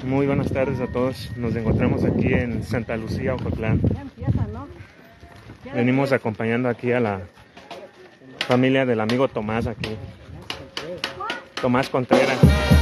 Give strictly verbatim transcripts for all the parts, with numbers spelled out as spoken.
Muy buenas tardes a todos. Nos encontramos aquí en Santa Lucía, Ocotlán. Venimos acompañando aquí a la familia del amigo Tomás aquí. Tomás Contreras.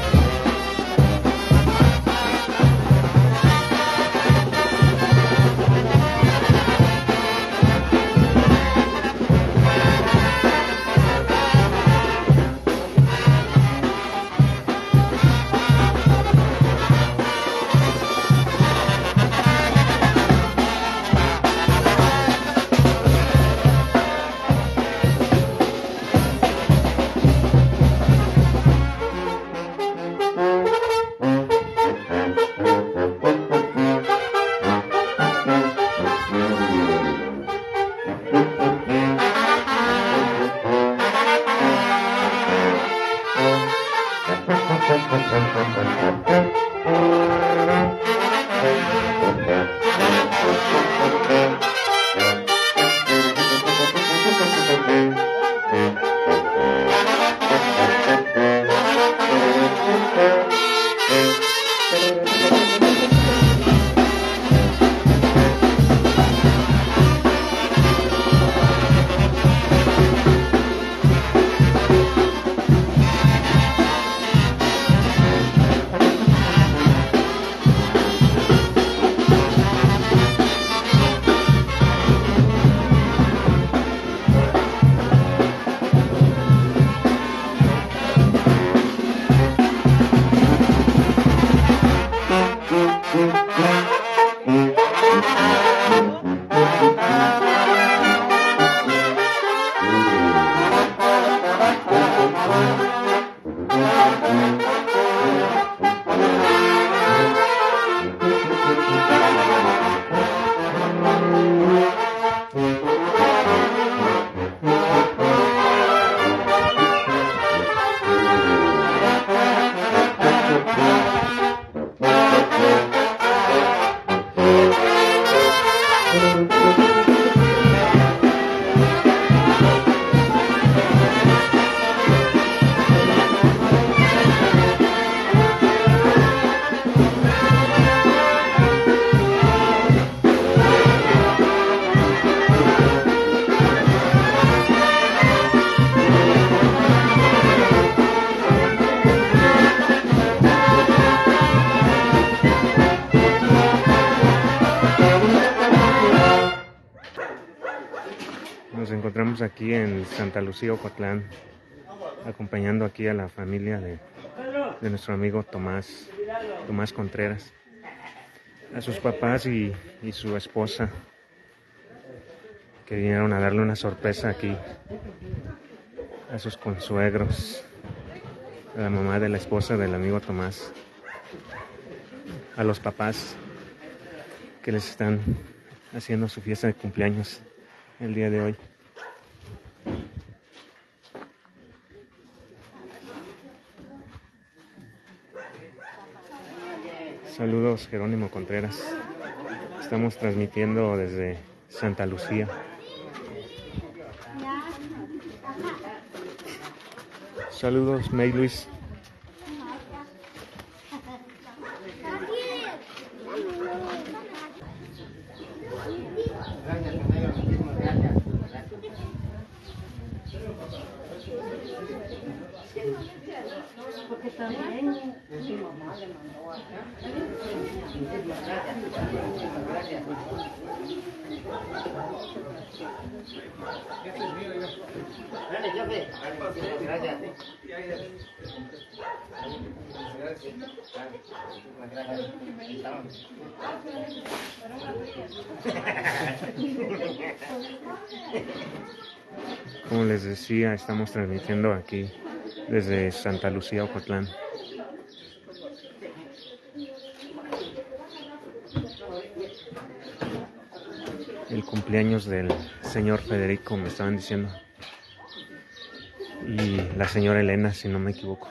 Nos encontramos aquí en Santa Lucía, Ocotlán, acompañando aquí a la familia de, de nuestro amigo Tomás, Tomás Contreras, a sus papás y, y su esposa, que vinieron a darle una sorpresa aquí, a sus consuegros, a la mamá de la esposa del amigo Tomás, a los papás que les están haciendo su fiesta de cumpleaños el día de hoy. Saludos, Jerónimo Contreras. Estamos transmitiendo desde Santa Lucía. Saludos, May Luis. Porque también mi mamá le mandó acá. Como les decía, estamos transmitiendo aquí desde Santa Lucía, Ocotlán. El cumpleaños del señor Federico, me estaban diciendo. Y la señora Elena, si no me equivoco.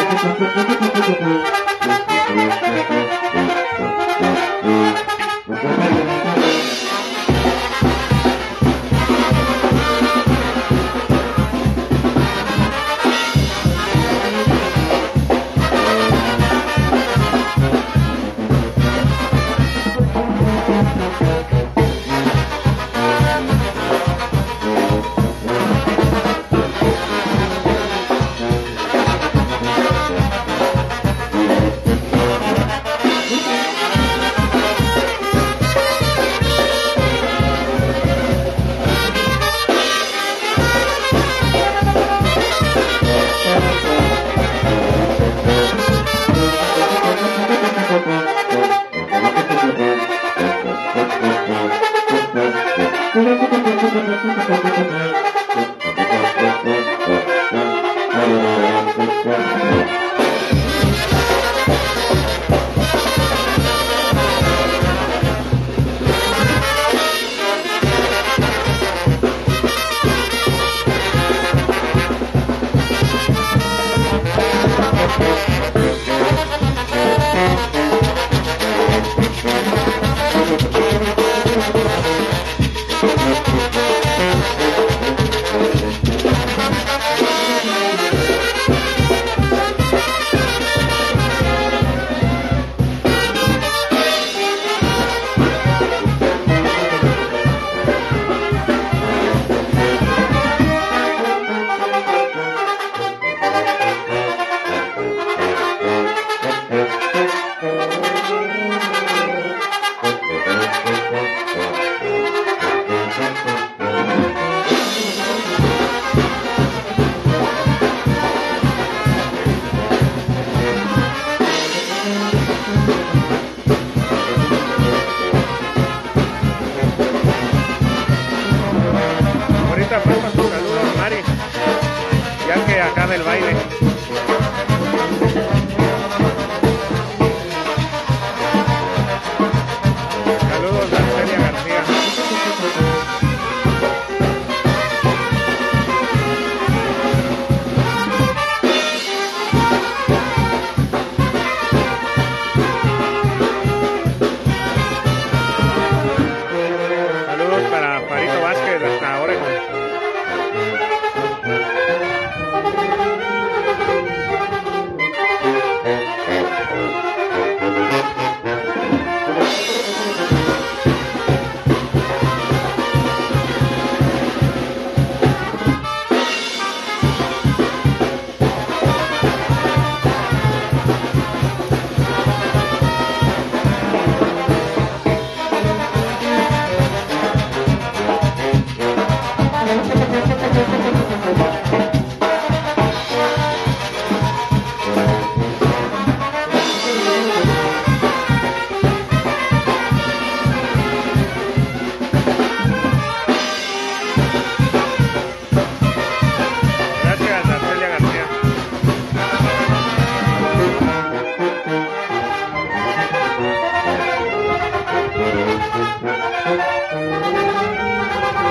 El baile. Saludos a Celia García. Saludos para Farito Vázquez hasta Oregon.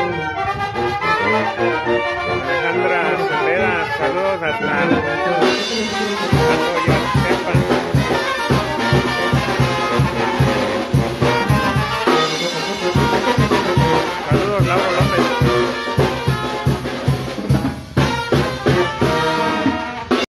Alejandra Cepeda, saludos hasta